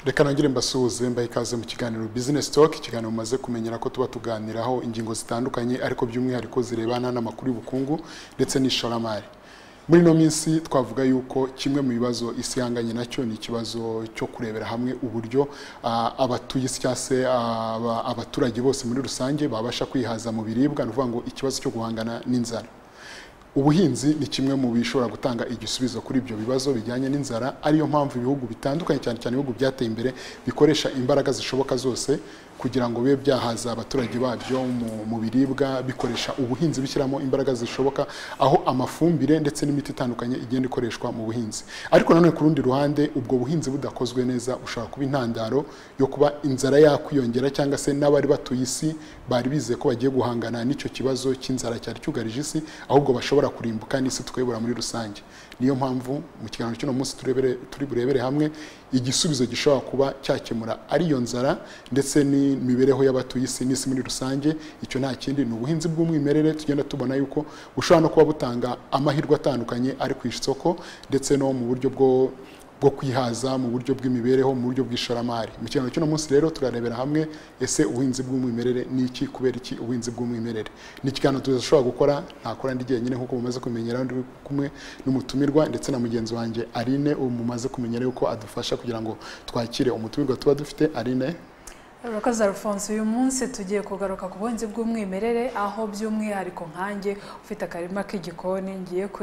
Reka nangire mbasuhuze mbaye ikaze mu kiganiro Business Talk, ikiganiro mumaze kumenyera ko tuba tuganiraho ingingo zitandukanye ariko by'umwihariko zirebana n'amakuru y'ubukungu ndetse n'ishoramari. Muri no minsi twavuga yuko kimwe mu bibazo isi yanganye nacyo ni ikibazo cyo kurebera hamwe uburyo abatuye isi cyase abaturage bose muri rusange babasha kwihaza mu biribwa, no kuvuga ngo ikibazo cyo guhangana n'inzara. Ubuhinzi ni kimwe mu bishobora gutanga igisubizo kuri ibyo bibazo bijyanye n'inzara, ariyo mpamvu ibihugu bitandukanye cyane cyane ibihugu byateye imbere bikoresha imbaraga zishoboka zose kugira ngo bibe byahaza abaturage babyo mu biribwa, bikoresha ubuhinzi bishyiramo imbaraga zishoboka, aho amafumbire ndetse n'imiti itandukanye igenda ikoreshwa mu buhinzi. Ariko nanone ku rundi ruhande, ubwo buhinzi budakozwe neza ushobora kuba intandaro yo kuba inzara yakwiyongera, cyangwa se n'abari batuye isi bari bizeye ko bagiye guhangana n'icyo kibazo cy'inzara cyari cyugarije isi, ahubwo bashobora kurimbuka n'isi tukayibura muri rusange. Niyo mpamvu mu kiganiro cy'uno munsi turi burebere hamwe igisubizo gishobora kuba cyakemura ariyo nzara ndetse n'imibereho y'abatuye isi n'isi muri rusange. Icyo nta kindi ni ubuhinzi bw'umwimerere tugenda tubona yuko bushobora no kuba butanga amahirwe atandukanye ari ku isoko ndetse no mu buryo bwo kwihaza, mu buryo bw'imibereho, mu buryo bw'ishoramari. Mu kiganiro cy'uno munsi rero turarebera hamwe ese ubuhinzi bw'umwimerere ni iki, kubera iki ubuhinzi bw'umwimerere. Ni ikiganiro tuzashobora gukora ntakora ndi jyenyine nk'uko mumaze kumenyera, ndi kumwe n'umutumirwa ndetse na mugenzi wanjye Aline, mumaze kumenyera yuko adufasha kugira ngo twakire umutumirwa tuba dufite. Aline, Urakoze Alphonse. Uyu munsi tugiye kugaruka ku buhinzi bw'umwimerere, aho by'umwihariko nkanjye ufite akarima k'igikoni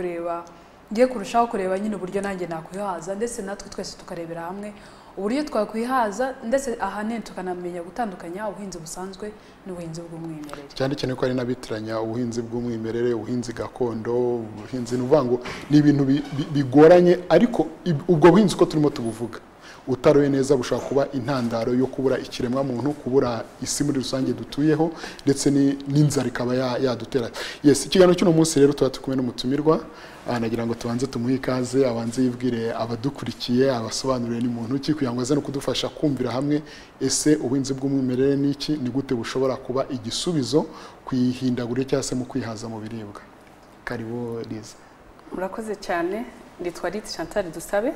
ngiye kurushaho kureba nyine uburyo nanjye nakwihaza, ndetse natwe twese tukarebera hamwe uburyo twakwihaza, ndetse ahanini tukanamenya gutandukanya ubuhinzi busanzwe n'ubuhinzi bw'umwimerere. Cyane cyane ko ari nabitiranya ubuhinzi bw'umwimerere, ubuhinzi gakondo, ubuhinzi n'uvuga ngo ni ibintu bigoranye, ariko ubwo buhinzi uko turimo tubuvuga utaroye neza bushobora kuba intandaro yo kubura ikiremwa muntu, kubura isi muri rusange dutuyeho, ndetse n'inzara ikaba yadutera. Yes, ikiganiro cy'uno munsi rero tuba tukumwe n'umutumirwa, nagira ngo tubanze tumuhe ikaze, abanze yibwire abadukurikiye, abasobanurire ni muntu ki, kugira ngo aze no kudufasha kumvira hamwe ese ubuhinzi bw'umwimerere ni iki, ni gute bushobora kuba igisubizo kwihindagurire cyangwa se mu kwihaza mu biribwa. Karibu Liza. Murakoze cyane. Nditwa Liti Chantal Dusabe,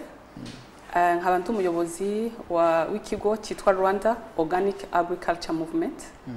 nkaba ndi umuyobozi w'ikigo cyitwa Rwanda Organic Agriculture Movement.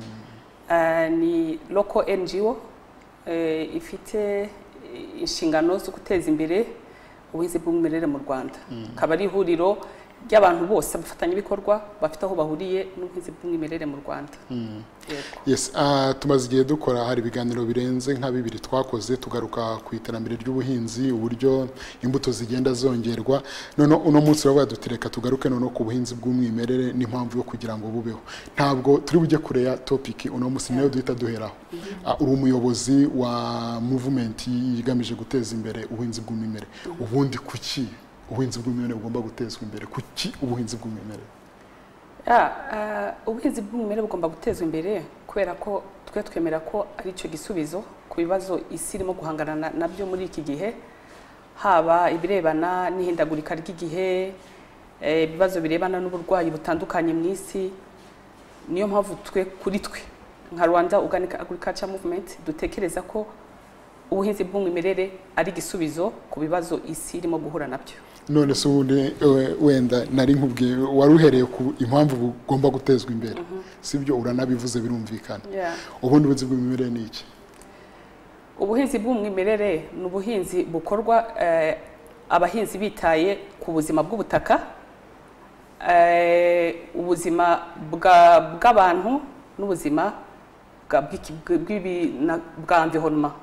Ni local NGO ifite inshingano zo guteza imbere ubuhinzi bw'umwimerere mu Rwanda. Akaba ari ihuriro ry'abantu bose bafatanya ibikorwa bafite aho bahuriye n'ubuhinzi bw'umwimerere mu Rwanda. Yes, tumaze igihe dukora, hari ibiganiro birenze nka 2 twakoze tugaruka ku iterambere ry'ubuhinzi, uburyo imbuto zigenda zongerwa. None uno munsi bavuga dutereka tugaruke none ku buhinzi bw'umwimerere n'impamvu yo kugira ngo bubeho. Ntabwo turi bujye kureya topic uno munsi, nayo duhita duheraho. Uri umuyobozi wa movement yigamije guteza imbere ubuhinzi bw'umwimerere. Ubundi kuki ubuhinzi bw'umwimerere bugomba gutezwa imbere? Kuki ubuhinzi bw'umwimerere? Ubuhinzi bw'umwimerere bugomba gutezwa imbere kubera ko twemera ko ari cyo gisubizo ku bibazo isi irimo guhangana nabyo muri iki gihe, haba ibirebana n'ihindagurika ry'igihe, ibibazo birebana n'uburwayi butandukanye mu isi. Niyo mpamvu kuri twe nka Rwanda Organic Agriculture Movement dutekereza ko ubuhinzi bw'umwimerere ari igisubizo ku bibazo isi irimo guhura nabyo. None se ubundi wenda nari nkubwiye waruhereye ku impamvu bugomba gutezwa imbere, sibyo? Uranabivuze birumvikana. Ubundi ubuhinzi bw'umwimerere ni iki? Ubuhinzi bw'umwimerere ni ubuhinzi bukorwa abahinzi bitaye ku buzima bw'ubutaka, ubuzima bw'abantu n'ubuzima bwa environment,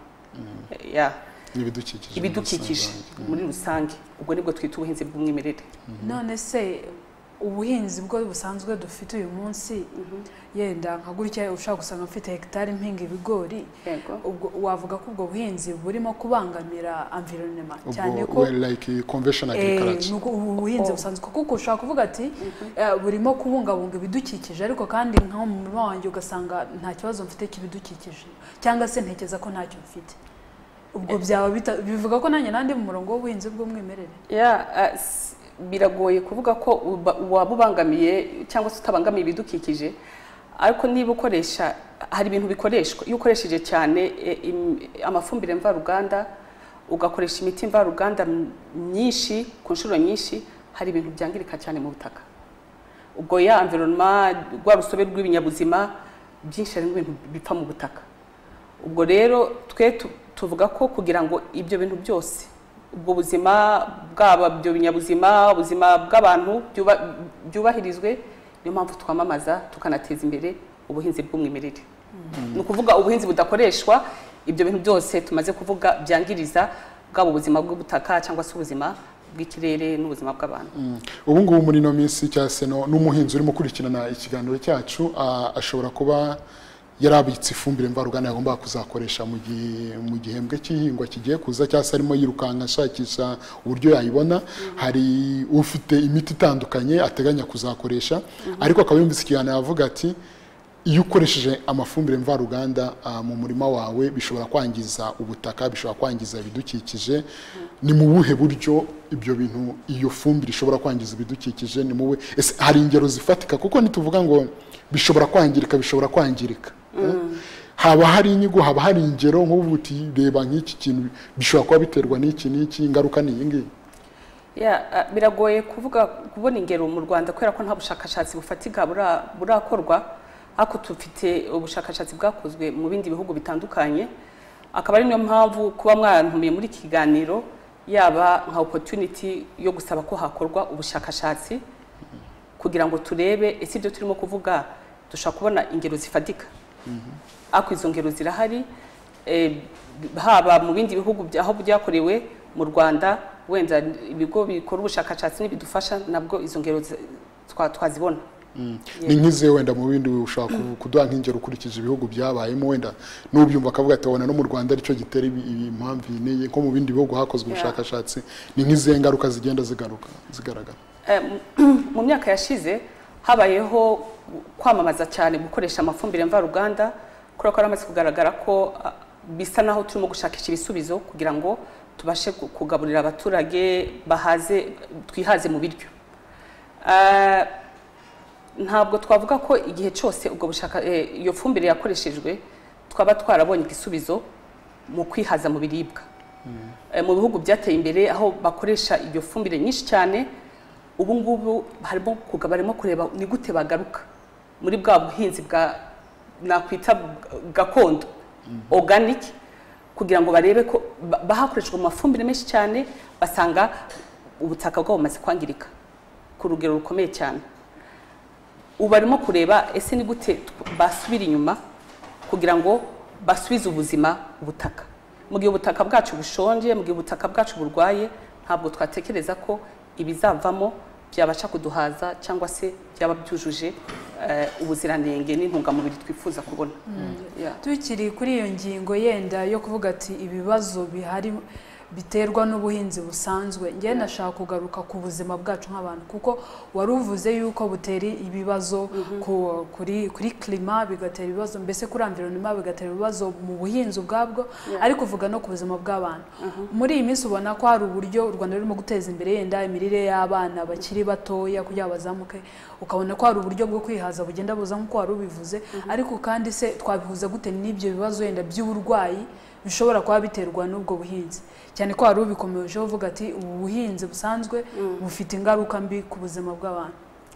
ibidukikije muri rusange. Ubwo nibwo twita ubuhinzi bw'umwimerere. None se ubuhinzi bwo busanzwe dufite uyu munsi, yenda nka gutya ushaka gusanga mfite hectare mpinga ibigori, ubwo wavuga ko ubwo buhinzi burimo kubangamira environment cyane ko like conventional agriculture? Ubuhinzi busanzwe kuko ushaka kuvuga ati burimo kubungabunga ibidukikije, ariko kandi nka mu murima wanjye ugasanga nta kibazo mfite cy'ibidukikije, cyangwa se ntekeza ko ntacyo mfite. Ubwo byaba bivuga ko nanjye nandi mu murongo w'ubuhinzi bw'umwimerere? Biragoye kuvuga ko wabubangamiye cyangwa se utabangamiye ibidukikije, ariko niba ukoresha, hari ibintu bikoreshwa. Iyo ukoresheje cyane amafumbire mvaruganda, ugakoresha imiti mvaruganda myinshi ku nshuro nyinshi, hari ibintu byangirika cyane mu butaka. ubwo ya environment rwa rusobe rw'ibinyabuzima byinshi ari ibintu bipfa mu butaka. Ubwo rero twe tuvuga ko kugira ngo ibyo bintu byose ubwo buzima bwaba byo binyabuzima ubuzima bw'abantu byubahirizwe, niyo mpamvu twamamaza tukanateza imbere ubuhinzi bw'umwimerere. Ni ukuvuga ubuhinzi budakoreshwa ibyo bintu byose tumaze kuvuga byangiriza bwaba ubuzima bw'ubutaka cyangwa se ubuzima bw'ikirere n'ubuzima bw'abantu. Ubu ngubu muri no minsi cyase n'umuhinzi urimo kurikirana ikiganiro cyacu ashobora kuba yarabitse ifumbire mvaruganda yagomba kuzakoresha mu gihembwe cy'ihingwa kigiye kuza, cyase arimo yirukanka ashakisha uburyo yayibona. Hari ufite imiti itandukanye ateganya kuzakoresha, ariko akaba yumvise ikiganiro avuga ati iyo ukoresheje amafumbire mvaruganda mu murima wawe bishobora kwangiza ubutaka, bishobora kwangiza ibidukikije. Ni mu buhe buryo ibyo bintu iyo fumbire ishobora kwangiza ibidukikije? Ni muwe hari ingero zifatika, kuko nituvuga ngo bishobora kwangirika haba hari inyigo, haba hari ingero nk'ubu uti reba nk'iki kintu bishobora kuba biterwa n'iki ingaruka ni iyi ngiyi. Biragoye kubona ingero mu Rwanda kubera ko nta bushakashatsi bufatika burakorwa, ariko tufite ubushakashatsi bwakozwe mu bindi bihugu bitandukanye. Akaba ari niyo mpamvu kuba mwantumiye muri iki kiganiro yaba nka opportunity yo gusaba ko hakorwa ubushakashatsi kugira ngo turebe ese ibyo turimo kuvuga dushaka kubona ingero zifatika. Ako izo ngero zirahari, haba mu bindi bihugu aho byakorewe, mu Rwanda wenda ibigo bikora ubushakashatsi n'ibidufasha nabwo izo ngero twazibona. Ni nk'ize wenda mu bindi ushaka kuduha nk'ingero ukurikije ibihugu byabayemo, wenda n'ubyumva akavuga ati abona no mu Rwanda aricyo gitera impamvu ineye, ko mu bindi bihugu hakozwe ubushakashatsi. Ni nk'ize ngaruka zigenda zigaragara. Mu myaka yashize habayeho kwamamaza cyane gukoresha amafumbire mvaruganda, kubera ko aramaze kugaragara ko bisa naho turimo gushakisha ibisubizo kugira ngo tubashe kugaburira abaturage twihaze mu biryo. Ntabwo twavuga ko igihe cyose ubwo iyo fumbire yakoreshejwe twaba twarabonye igisubizo mu kwihaza mu biribwa. Mu bihugu byateye imbere aho bakoresha iyo fumbire nyinshi cyane, ubu ngubu barimo kureba ni gute bagaruka muri bwa buhinzi nakwita gakondo organic, kugira ngo barebe ko bahakoreshwa amafumbire menshi cyane basanga ubutaka bwabo bumaze kwangirika ku rugero rukomeye cyane. Ubu barimo kureba ese ni gute basubira inyuma kugira ngo basubize ubuzima ubutaka. Mu gihe ubutaka bwacu bushonje, mu gihe ubutaka bwacu burwaye, ntabwo twatekereza ko ibizavamo byabasha kuduhaza cyangwa se byaba byujuje ubuziranenge n'intungamubiri twifuza kubona. Tukiri kuri iyo ngingo yenda yo kuvuga ati ibibazo bihari biterwa n'ubuhinzi busanzwe, ngiye nashaka kugaruka ku buzima bwacu nk'abantu, kuko wari uvuze yuko butera ibibazo kuri klima, bigatera ibibazo mbese kuri environment, bigatera ibibazo mu buhinzi ubwabwo, ariko uvuga no ku buzima bw'abantu. Muri iyi minsi ubona ko hari uburyo u Rwanda rurimo guteza imbere yenda imirire y'abana bakiri batoya kugira bazamuke, ukabona ko hari uburyo bwo kwihaza bugenda buza nk'uko wari ubivuze, ariko kandi se twabihuza gute n'ibyo bibazo yenda by'uburwayi bishobora kuba biterwa n'ubwo buhinzi, cyane ko hari ubikomeje uvuga ati ubu buhinzi busanzwe bufite ingaruka mbi ku buzima bw'abantu.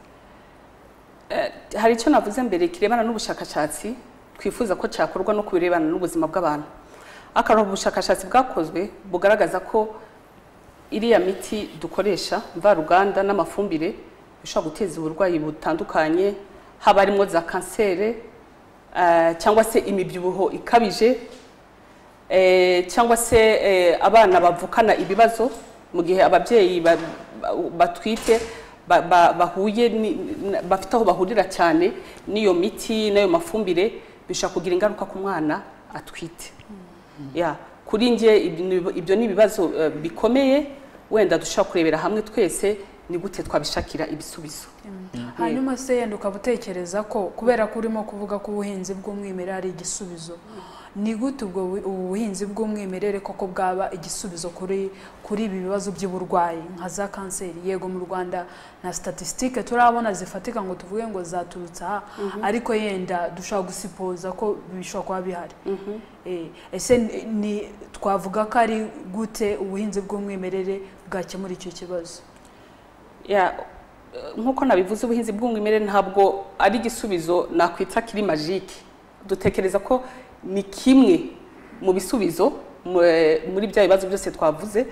Hari icyo navuze mbere kirebana n'ubushakashatsi twifuza ko cyakorwa no kubirebana n'ubuzima bw'abantu. Akaroho ubushakashatsi bwakozwe bugaragaza ko iriya miti dukoresha mvaruganda n'amafumbire bishobora guteza uburwayi butandukanye, haba harimo za kansere cyangwa se imibyibuho ikabije, cyangwa se abana bavukana ibibazo mu gihe ababyeyi batwite bahuye bafite aho bahurira cyane n'iyo miti n'ayo mafumbire, bishobora kugira ingaruka ku mwana atwite. Kuri nge ibyo ni ibibazo bikomeye wenda dushobora kurebera hamwe twese ni gute twabishakira ibisubizo. Hanyuma se yenda ukabutekereza ko kubera ko urimo kuvuga ko ubuhinzi bw'umwimerere ari igisubizo, ni gute ubwo ubuhinzi bw'umwimerere koko bwaba igisubizo kuri ibi bibazo by'uburwayi nka za kanseri? Yego mu Rwanda na statistique turabona zifatika ngo tuvuge ngo zaturutse aha, ariko yenda dushobora gusipoza ko bishobora kuba bihari. Ese ni twavuga ko ari gute ubuhinzi bw'umwimerere bwakemura icyo kibazo? nkuko nabivuze ubuhinzi bw'umwimerere ntabwo ari igisubizo nakwita kiri magique. Dutekereza ko ni kimwe mu bisubizo muri bya bibazo byose twavuze.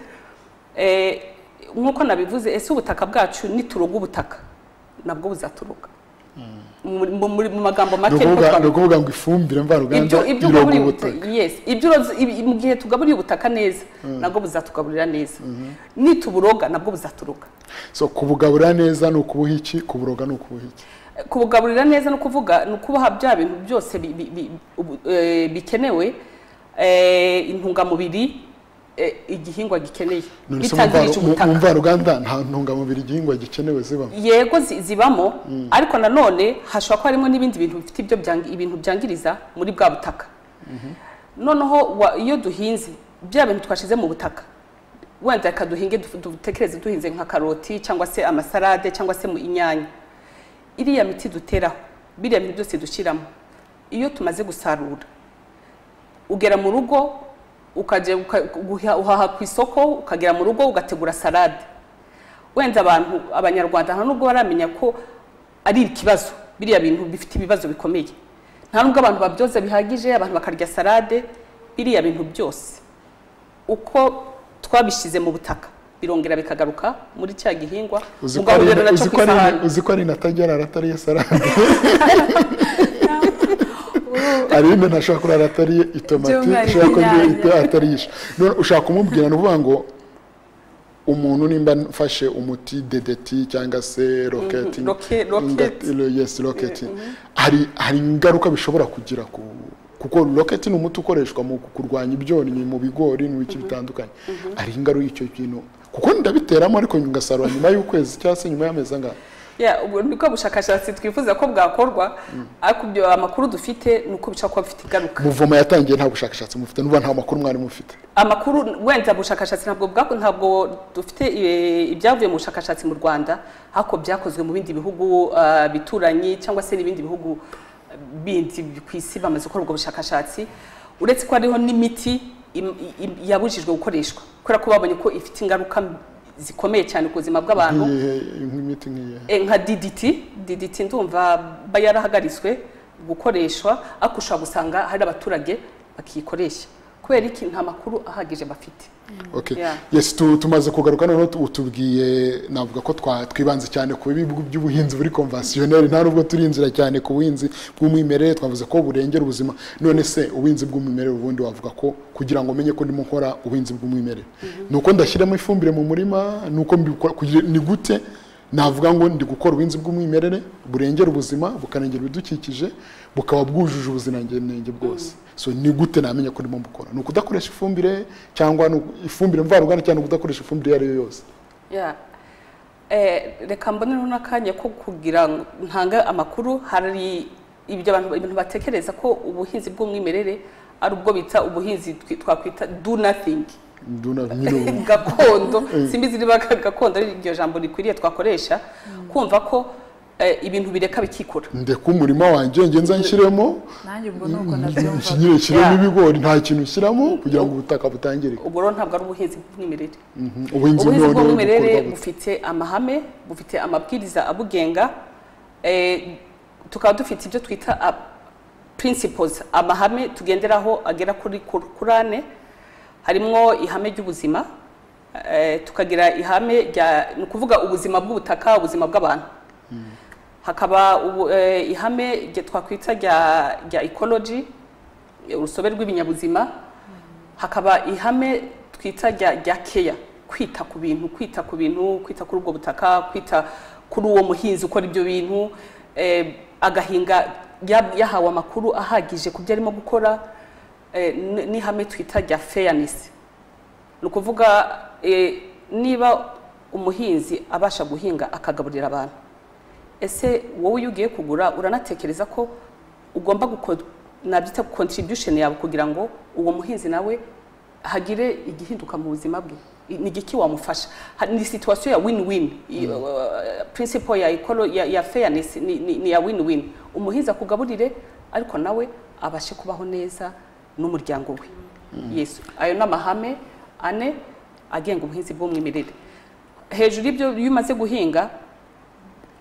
Nkuko nabivuze, ese ubutaka bwacu nituroga ubutaka nabwo buzaturoga. Mu magambo make no kuvuga ngo ifumbire mvaruganda ibyo ugaburiye ubutaka. Yes, mu gihe tugaburiye ubutaka neza nabwo buzatugaburira neza. Nituburoga nabwo buzaturoga. So kubugaburira neza no kubuha iki, kuburoga no kubuha iki? Kubugaburira neza no kuvuga no kubaha bya bintu byose bikenewe, intungamubiri igihingwa gikeneye bitangirije ubutaka. Mu mvaruganda nta ntungamubiri igihingwa gikenewe zibamo. Yego zibamo, ariko nanone hashobora ko harimo n'ibindi bintu bifite ibintu byangiriza muri bwa butaka. Noneho iyo duhinze bya bintu twashize mu butaka, wenda reka duhinge dutekereze duhinze nka karoti cyangwa se amasalade cyangwa se mu inyanya, iriya miti duteraho biriya bintu byose dushyiramo, iyo tumaze gusarura ugera mu rugo ukajya uhaha ku isoko, ukagera mu rugo ugategura salade. Wenda abanyarwanda nta nubwo baramenya ko ari ikibazo, biriya bintu bifite ibibazo bikomeye. Nta nubwo abantu babyoza bihagije, abantu bakarya salade. Biriya bintu byose uko twabishize mu butaka birongera bikagaruka muri cya gihingwa. Uzi ko ari natajyara aratariye salade. Arinde nashaka kurara atariye itomati, ushaka ko atarisha. None ushaka kumubwira nuvuga ngo umuntu nimba mfashe umuti DDT cyangwa se rocket, yes rocket, hari ingaruka bishobora kugira kuko rocket ni umuti ukoreshwa mu kurwanya ibyonnyi mu bigori n'ibiki bitandukanye. Ari ingaruka icyo kintu kuko ndabiteramo ariko ngasarura nyuma y'ukwezi cyangwa se nyuma y'amezi angahe. Niko bushakashatsi twifuza ko bwakorwa, ariko byo amakuru dufite nuko bica bifite ingaruka. Muvoma yatangiye nta bushakashatsi mufite, nuba nta makuru mwari mufite. Amakuru wenda bushakashatsi ntabwo dufite ibyavuye mu bushakashatsi mu Rwanda, hako byakozwe mu bindi bihugu bituranye cyangwa se n'ibindi bihugu bindi ku isi bamaze gukora ubwo bushakashatsi. Uretse ko hariho n'imiti yabujijwe gukoreshwa kubera ko babonye ko ifite ingaruka zikomeye cyane ku buzima bw'abantu. Nk'imiti nka DDT ndumva bayarahagariswe gukoreshwa, ariko ushobora gusanga hari abaturage bakiyikoresha kubera iki nta makuru ahagije bafite. Okay. Yes, tumaze kugaruka noneho utubwiye, navuga ko twibanze cyane ku bibi by'ubuhinzi buri conventionnel, nta nubwo turinzira cyane ku buhinzi bw'umwimerere, twavuze ko burengera ubuzima. None se ubuhinzi bw'umwimerere ubundi wavuga ko kugira ngo menye ko ndimo nkora ubuhinzi bw'umwimerere nuko ndashyiramo ifumbire mu murima, nuko ni gute navuga ngo ndi gukora ubuhinzi bw'umwimerere burengera ubuzima bukanengera ibidukikije bukaba bwujuje ubuziranenge bwose? So ni gute namenya ko ndimo mbukora? Nuko udakoresha ifumbire cyangwa ifumbire mvaruganda cyangwa udakoresha ifumbire yari yose? Reka mboneho n'akanya ko kugira ntanga amakuru. Hari ibintu batekereza ko ubuhinzi bw'umwimerere ari ubwo bita ubuhinzi twakwita do nothing gakondo. Simbizi niba gakondo ari iryo jambo rikwiriye twakoresha, kumva ko ibintu bireka bikikura. Ndeka umurima wanjye ngenza nshyiremo, nanjye ubwo nuko nabyumva, nshyiremo ibigori nta kintu nshyiramo kugira ngo ubutaka butangirike. Ubwo ntabwo ari ubuhinzi bw'umwimerere. Ubuhinzi bw'umwimerere bufite amahame, bufite amabwiriza abugenga, tukaba dufite ibyo twita principles, amahame tugenderaho agera kuri 4. Harimo ihame ry'ubuzima, tukagira ihame ni ukuvuga ubuzima bw'ubutaka, ubuzima bw'abantu. Hakaba ihame twakwita rya ecology, urusobe rw'ibinyabuzima. Hakaba ihame twita rya care, kwita ku bintu, kwita kuri ubwo butaka, kwita kuri uwo muhinzi ukora ibyo bintu, agahinga yahawe amakuru ahagije ku byo arimo gukora. N'ihame twita rya fairness, ni ukuvuga niba umuhinzi abasha guhinga akagaburira abantu, ese wowe iyo ugiye kugura uranatekereza ko ugomba nabyita contribution yawe kugira ngo uwo muhinzi nawe hagire igihinduka mu buzima bwe. Ni igiki wamufasha? Ni situation ya win-win. Principle ya fairness ni ya win-win. Umuhinzi akugaburire ariko nawe abashe kubaho neza n'umuryango we. Yesu, ayo n'amahame 4 agenga ubuhinzi bw'umwimerere. Hejuru y'ibyo iyo umaze guhinga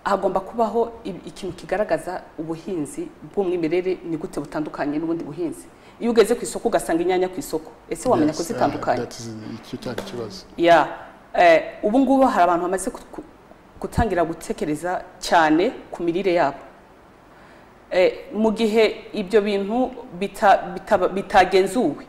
hagomba kubaho ikintu kigaragaza ubuhinzi bw'umwimerere ni gute butandukanye n'ubundi buhinzi. Iyo ugeze ku isoko ugasanga inyanya ku isoko ese wamenya ko zitandukanye. Icyo cyari ikibazo. Ubu ngubu hari abantu bamaze gutangira gutekereza cyane ku mirire yabo. Mu gihe ibyo bintu bitagenzuwe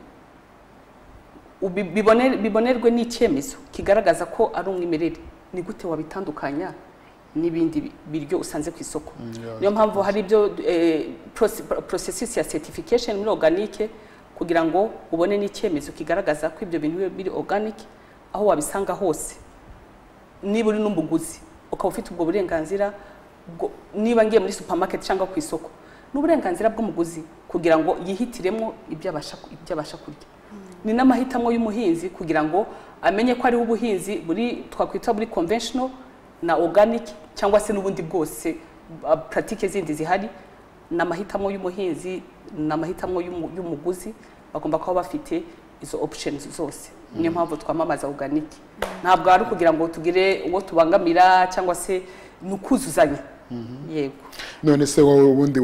bibonerwe n'icyemezo kigaragaza ko ari umwimerere, ni gute wabitandukanya n'ibindi biryo usanze ku isoko. Niyo mpamvu hari ibyo processus ya certification muri organique kugira ngo ubone n'icyemezo kigaragaza ko ibyo bintu biri organic, aho wabisanga hose. Niba uri n'umuguzi ukaba ufite ubwo burenganzira, niba ngiye muri supermarket cyangwa ku isoko, n'uburenganzira bw'umuguzi kugira ngo yihitiremo ibyo abasha kurya. Ni n'amahitamo y'umuhinzi kugira ngo amenye ko ari ubuhinzi buri twakwita buri conventional na organic cyangwa se n'ubundi bwose pratique zindi zihari. N'amahitamo y'umuhinzi n'amahitamo y'umuguzi bagomba kuba bafite izo options zose. Niyo mpamvu twamamaza organic. Ntabwo ari kugira ngo tugire uwo tubangamira cyangwa se nukuzuzanya. Yego. None se wowe ubundi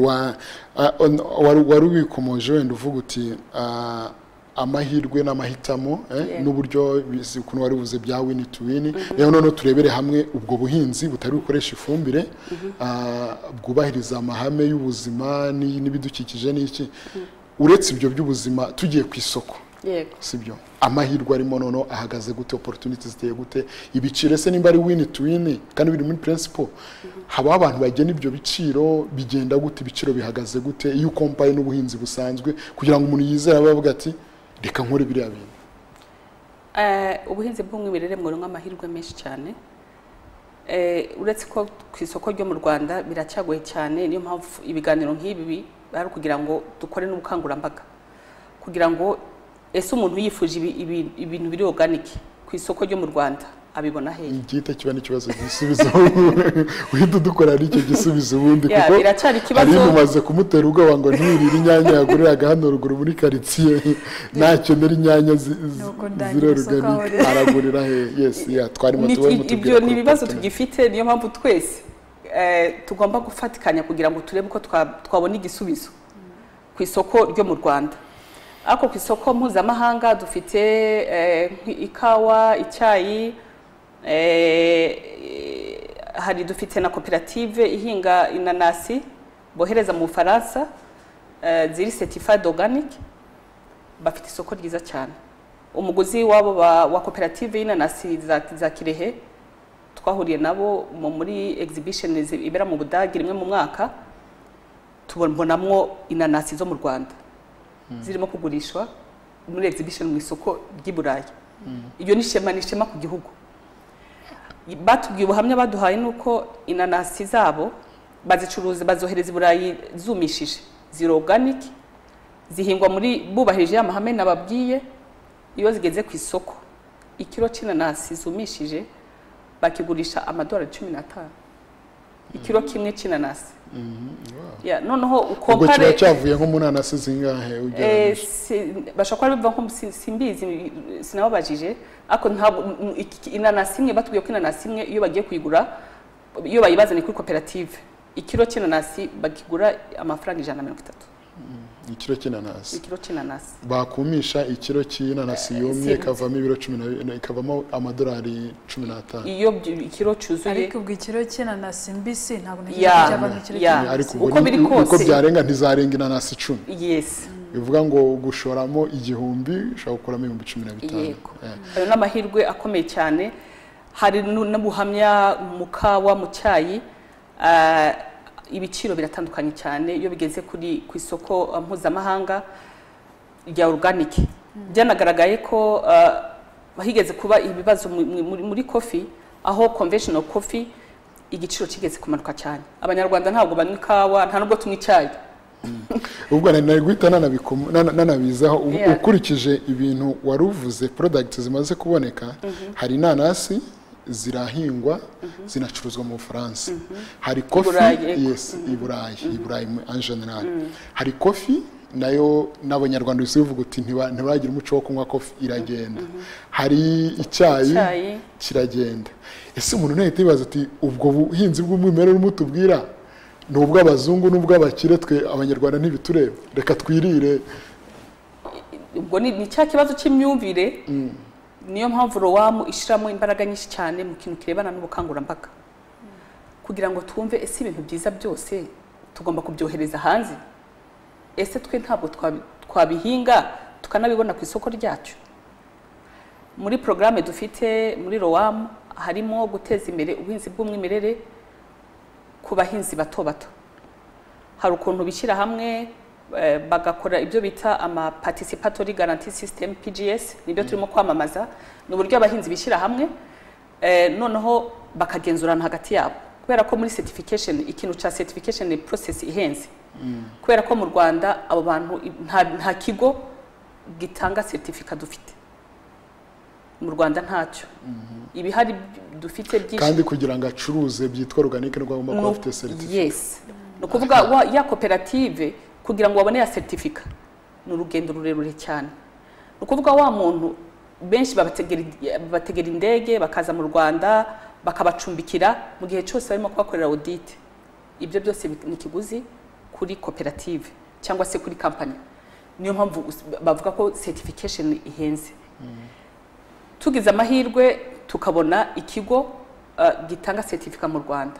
wari ubikomoje wenda uvuga uti amahirwe n'amahitamo n'uburyo ukuntu wari buze bya win to win. Rero none turebere hamwe ubwo buhinzi butari bukoresha ifumbire, bwubahiriza amahame y'ubuzima n'ibidukikije n'iki. Uretse ibyo by'ubuzima tugiye ku isoko, sibyo amahirwe arimo noneho ahagaze gute, opportunities ziteye gute, ibiciro se nimba ari win to win kandi biri muri principle, haba abantu bagena ibyo biciro bigenda gute, ibiciro bihagaze gute iyo ukompaye n'ubuhinzi busanzwe kugira ngo umuntu yizere abavuga ati reka nkore biriya bintu. Ubuhinzi bw'umwimerere muri nk'amahirwe menshi cyane. Uretse ko ku isoko ryo mu Rwanda biracyagoye cyane, niyo mpamvu ibiganiro nk'ibi ari kugira ngo dukore n'ubukangurambaga kugira ngo ese umuntu yifuje ibintu biri organic ku isoko ryo mu Rwanda abibona hehe. Igite kiba n'ikibazo gisubizo uhita dukora n'icyo gisubizo ubundi kuko biracyari ikibazo. Ari mumaze kumutera ubwoba ngo ntirire inyanya yaguriraga hano ruguru muri quartier ntacyo nari inyanya zirorugani aragurira he. Twarimo tubona ibyo ni ibibazo tugifite. Niyo mpamvu twese tugomba gufatikanya kugira ngo turebe ko twabona igisubizo ku isoko ryo mu Rwanda. Ako ku isoko mpuzamahanga dufite ikawa, icyayi, hari dufite na koperative ihinga inanasi bohereza mu Faransa, ziri certified organic, bafite isoko ryiza cyane. Umuguzi wabo wa koperative y'inanasi za Kirehe twahuriye nabo muri exhibition ibera mu Budage rimwe mu mwaka, tubonamwo inanasi zo mu Rwanda zirimo kugurishwa muri exhibition mu isoko ry'i Burayi. Iyo ni shema ku gihugu. Batubwiye ubuhamya baduhaye nuko inanasi zabo bazicuruza bazohereza i Burayi zumishije, zero organic, zihingwa muri bubahirije amahame nababwiye. Iyo zigeze ku isoko ikiro cy'inanasi zumishije bakigurisha $15. Ikiro kimwe cy'inanasi. Noneho ukompare ubwo cyavuye nko munanasi zingahe bashakora biva nko simbizi sinababajije, ako ntabwo inanasi imwe batubwiye ko inanasi imwe iyo bagiye kuyigura, iyo bayibazanye kuri koperative, ikiro cy'inanasi bagigura amafaranga $130. Ikiro cy'inanasi. Ikiro cy'inanasi. Bakumisha ikiro cy'inanasi yumye kavamo ibiro 10 ikavamo $15. Iyo ikiro cyuzuye. Ariko ubwo ikiro cy'inanasi mbisi ntabwo cyavamo ikiro cy'inanasi. Uko biri kose uko byarenga ntizarenga inanasi 10. Yes. Bivuga ngo gushoramo 1000 ushaka gukuramo 15,000. Ayo n'amahirwe akomeye cyane. Hari n'ubuhamya mu kawa, mu cyayi, ibiciro biratandukanye cyane iyo bigeze ku isoko mpuzamahanga rya organic. Byanagaragaye ko higeze kuba ibibazo muri coffee, aho conventional coffee igiciro kigeze kumanuka cyane. Abanyarwanda ntabwo banywa ikawa, nta nubwo tunywa icyayi. Ubwo nari guhita nanabizaho ukurikije ibintu waruvuze products zimaze kuboneka. Hari inanasi zirahingwa zinacuruzwa mu Bufaransa. Hari coffee, yes, i Burayi en general. Hari coffee nayo n'abanyarwanda bivuga uti ntibaragira umuco wo kunywa kofi iragenda. Hari icyayi kiragenda. Ese umuntu ntahita yibaza ati ubwo buhinzi bw'umwimerere mutubwira ni ubw'abazungu n'ubw'abakire, twe abanyarwanda ntibitureba, reka twirire. Ubwo ni cya kibazo cy'imyumvire. Niyo mpamvu rowamu ishiramo imbaraga nyinshi cyane mu kintu kirebana n'ubukangurambaga, kugira ngo twumve ese ibintu byiza byose tugomba kubyohereza hanze. Ese twe ntabwo twabihinga tukanabibona ku isoko ryacu. Muri programme dufite muri rowamu harimo guteza imbere ubuhinzi bw'umwimerere ku bahinzi bato bato. Hari ukuntu bishyira hamwe bagakora ibyo bita ama participatory guarantee system PGS, nibyo turimo kwamamaza. Ni uburyo abahinzi bishyira hamwe noneho bakagenzurana hagati yabo, kubera ko muri certification, ikintu cha certification process ihenze. Kubera ko mu Rwanda abo bantu nta kigo gitanga certificate dufite mu Rwanda, ntacyo. Ibihari dufite byinshi, kandi kugira ngo acuruze byitwa organique n'ugomba kuba afite certificate. Yes, no kuvuga ya koperative kugira ngo babone ya certificate ni urugendo rurerure cyane. No kuvuga wa muntu benshi bategera indege bakaza mu Rwanda bakabacumbikira mu gihe cyose barimo kubakorera audit. Ibyo byose ni kiguzi kuri koperative cyangwa se kuri company. Niyo mpamvu bavuga ko certification ihenze. Tugize amahirwe tukabona ikigo gitanga certificate mu Rwanda,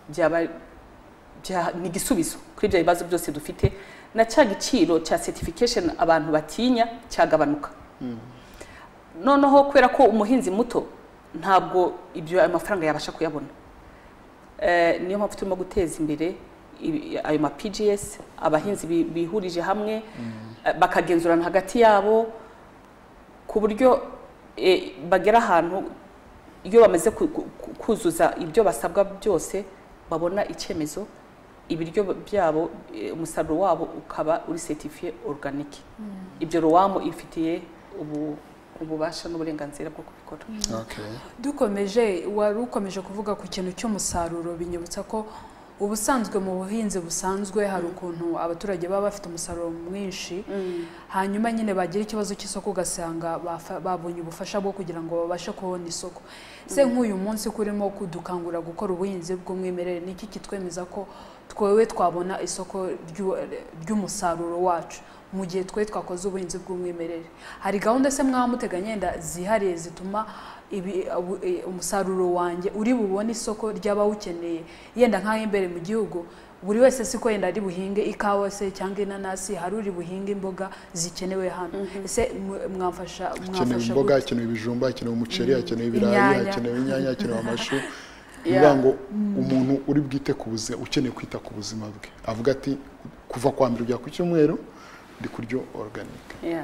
ni igisubizo kuri ibyo bibazo byose dufite, na cya giciro cya certification abantu batinya cyagabanuka. Noneho kubera ko umuhinzi muto ntabwo ibyo amafaranga yabasha kuyabona, niyo mpamvu turimo guteza imbere ayo ma PGS, abahinzi bihurije hamwe bakagenzurana hagati yabo ku buryo bagera ahantu iyo bamaze kuzuza ibyo basabwa byose babona icyemezo, ibiryo byabo umusaruro wabo ukaba uri certifié organique. Ibyo rowamu ifitiye ububasha n'uburenganzira bwo kubikora. Dukomeje, wari ukomeje kuvuga ku kintu cy'umusaruro, binyibutsa ko ubusanzwe mu buhinzi busanzwe hari ukuntu abaturage baba bafite umusaruro mwinshi, hanyuma nyine bagira ikibazo cy'isoko ugasanga babonye ubufasha bwo kugira ngo babashe kubona isoko. Se nk'uyu munsi kurimo kudukangura gukora ubuhinzi bw'umwimerere, niki kitwemeza ko twewe twabona isoko ry'umusaruro wacu mu gihe twe twakoze ubuhinzi bw'umwimerere? Hari gahunda se mwamuteganya yenda zihariye zituma umusaruro wanjye uri bubone isoko ry'abawukeneye, yenda nk'aho imbere mu gihugu buri wese siko yenda ari buhinge ikawa se cyangwa inanasi, hari uri buhinge imboga zikenewe hano. Ese mwafasha imboga, akenewe ibijumba, akenewe umuceri, akenewe ibirayi, akenewe inyanya, akenewe amashu. Bivuga ngo umuntu uri bwite ku buzima, ukeneye kwita ku buzima bwe, avuga ati kuva kwa mbere ujya ku cyumweru ndi kuryo organique.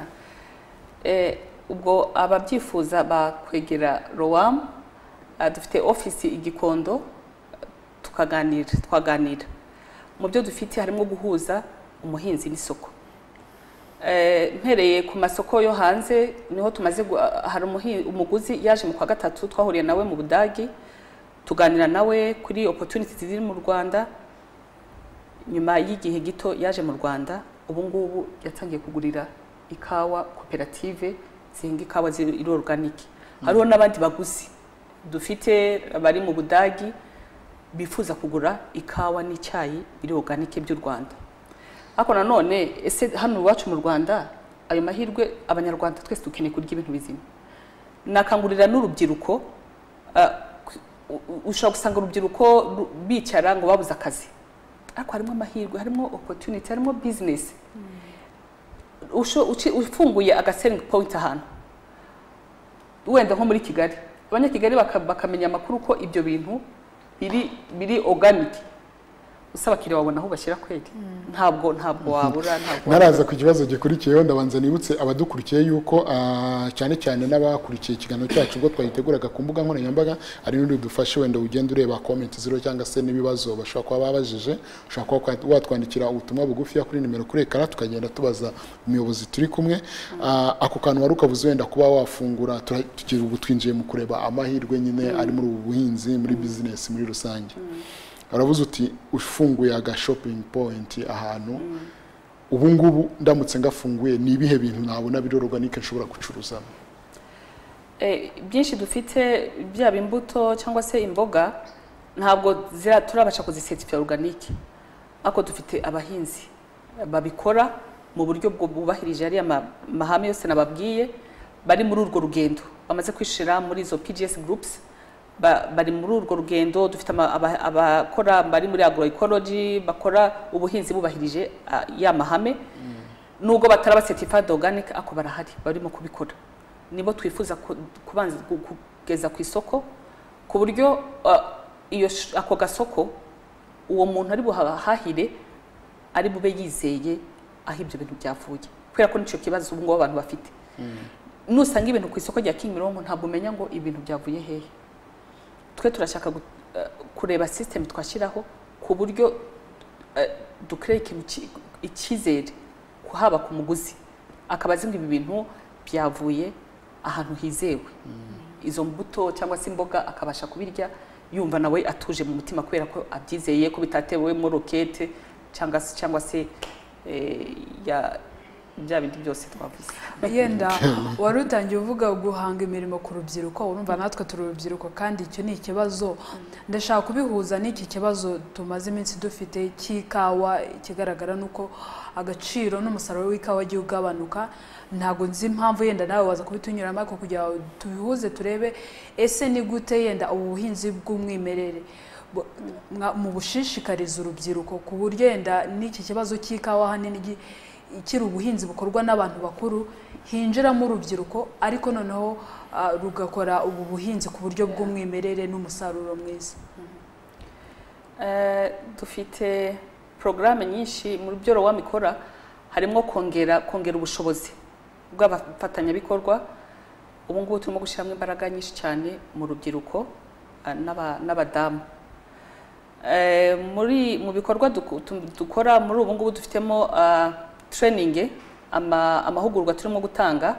Ubwo ababyifuza bakwegera rowamu, dufite ofisi igikondo twaganira. Mu byo dufite harimo guhuza umuhinzi n'isoko. Mpereye ku masoko yo hanze niho tumaze, hari umuguzi yaje mu kwa gatatu, twahuriye nawe mu Budagi tuganira nawe kuri opportunities ziri mu Rwanda. Nyuma y'igihe gito yaje mu Rwanda, ubu ngubu yatangiye kugurira ikawa koperative zinga ikawa ziri organique. Hariho n'abandi baguzi dufite bari mu Budagi bifuza kugura ikawa n'icyayi biri organique by'u Rwanda. Ariko nanone ese hano iwacu mu Rwanda ayo mahirwe abanyarwanda twese dukeneye kurya ibintu bizima. Nakangurira n'urubyiruko, ushobora gusanga urubyiruko bicara ngo babuze akazi, ariko harimo amahirwe, harimo opportunity, harimo business. Ufunguye aga selling point ahantu wenda nko muri Kigali, abanyakigali bakamenya amakuru ko ibyo bintu biri organic, usaba kire wabona aho bashyira kweli. Ntabwo wabura. Naraza ku kibazo gikurikiyeho, ndabanza nibutse abadukurikiye yuko cyane cyane n'abakurikiye ikiganiro cyacu ubwo twayiteguraga ku mbuga nkoranyambaga, ari n'undi dufashe wenda ugenda ureba comment zero cyangwa se n'ibibazo bashobora kuba babajije, ushobora kuba watwandikira ubutumwa bugufi kuri nimero kuri ekara, tukagenda tubaza umuyobozi turi kumwe. Ako kantu wari ukavuze wenda kuba wafungura, tugira ubu twinjiye mu kureba amahirwe nyine ari muri ubu buhinzi, muri business muri rusange. Aravuze uti ufunguye aga shopping point ahantu, ubu ngubu ndamutse ngafunguye ni ibihe bintu nabona biri organique nshobora gucuruzamo? Byinshi dufite byaba imbuto cyangwa se imboga ntabwo turabasha kuzisertify organique, ako dufite abahinzi babikora mu buryo bwo bubahirije ari amahame yose nababwiye, bari muri urwo rugendo bamaze kwishira muri izo PGS groups, bari muri urwo rugendo. Dufite abakora bari muri agroecology bakora ubuhinzi bubahirije ya mahame, nubwo bataraba certified organic ako barahari barimo kubikora. Nibo twifuza kubanza kugeza ku isoko ku buryo iyo ako gasoko uwo muntu ari buhahire ari bube yizeye aho ibyo bintu byavuye, kubera ko nico kibazo ubu ngo abantu bafite. Nusanga ibintu ku isoko rya Kimironko ntabwo umenya ngo ibintu byavuye hehe. Twe turashaka kureba system twashiraho ku buryo dukreke icyizere kuhaba ku muguzi, akabazi ngo ibi bintu byavuye ahantu hizewe. Izo mbuto cyangwa se imboga akabasha kubirya yumva nawe atuje mu mutima, kubera ko abyizeye ko bitatewe mu rokete cyangwa se bya bindi byose twavuze. Yenda wari utangiye uvuga guhanga imirimo ku rubyiruko, urumva natwe turi urubyiruko kandi icyo ni ikibazo. Ndashaka kubihuza n'iki kibazo tumaze iminsi dufite cy'ikawa. Ikigaragara nuko agaciro n'umusaruro w'ikawa agiye ugabanuka. Ntago nzi impamvu, yenda nawe waza kubitunyuramo ariko kugira tubihuze turebe ese ni gute yenda ubuhinzi bw'umwimerere mu bushishikariza urubyiruko ku buryo yenda n'iki kibazo cy'ikawa hanini ikiri ubuhinzi bukorwa n'abantu bakuru, hinjiramo urubyiruko ariko noneho rugakora ubu buhinzi ku buryo bw'umwimerere n'umusaruro mwiza. Dufite programme nyinshi mu byo wamikora, harimo kongera ubushobozi bw'abafatanyabikorwa. Ubu ngubu turimo gushyiramo imbaraga nyinshi cyane mu rubyiruko n'abadamu. Mu bikorwa dukora muri ubu ngubu dufitemo training, amahugurwa turimo gutanga.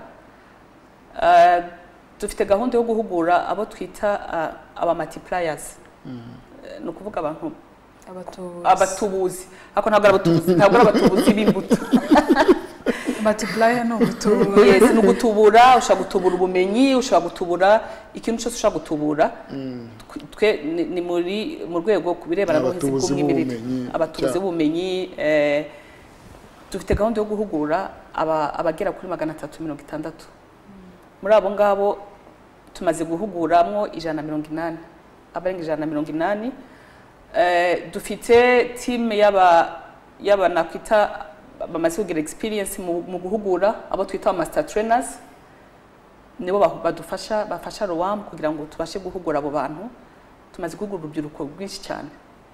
Dufite gahunda yo guhugura abo twita aba multipliers, no kuvuga abantu abatubuzi, ako ntabwo abatubuzi b'imbuto. Multiplier no gutubura. Yes, no gutubura, ushaka gutubura ubumenyi, ushaka gutubura ikintu cyose ushaka gutubura. Twe ni mu rwego kubirebana n'ubuhinzi bw'umwimerere, abatubuzi b'ubumenyi. Dufite gahunda yo guhugura abagera kuri 360. Muri abo ngabo tumaze guhuguramwo 180, abarenga 180. Dufite team yaba nakwita bamaze kugira experience mu guhugura, abo twita master trainers. Nibo bafasha ROAM kugira ngo tubashe guhugura abo bantu. Tumaze guhugura urubyiruko rwinshi cyane.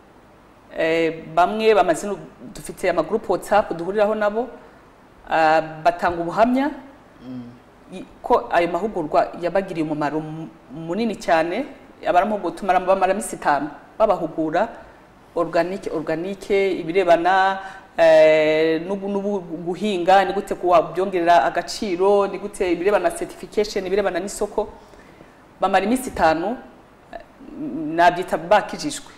Bamwe bamaze, dufite ama group WhatsApp duhuriraho nabo, batanga ubuhamya ko ayo mahugurwa yabagiriye umumaro munini cyane. Abaramuhugura bamara iminsi 5 babahugura organique, ibirebana guhinga, ni gute kubyongerera agaciro, ni gute ibirebana certification, ibirebana n'isoko. Bamara iminsi 5 nabyita bakijishwe.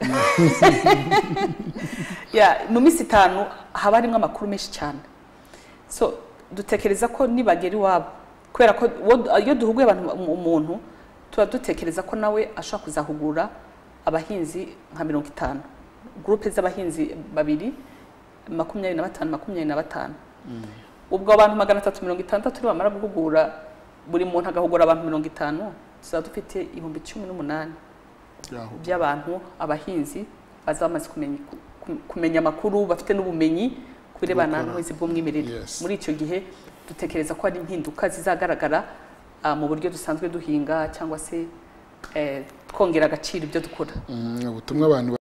Mu minsi 5 haba harimo amakuru menshi cyane. So dutekereza ko nibagera iwabo, kubera ko iyo duhuguye umuntu tuba dutekereza ko nawe ashaka kuzahugura abahinzi nka 50, groupe z'abahinzi babiri 25. Ubwo abantu 360 bamara guhugura, buri muntu agahugura abantu 50, tuza dufite 18,000 by'abantu abahinzi bazamaze kumenya amakuru, bafite n'ubumenyi kubirebana n'ubuhinzi bw'umwimerere. Muri icyo gihe dutekereza ko ari impinduka zizagaragara mu buryo dusanzwe duhinga cyangwa se twongera agaciro ibyo dukora. Ubutumwa abantu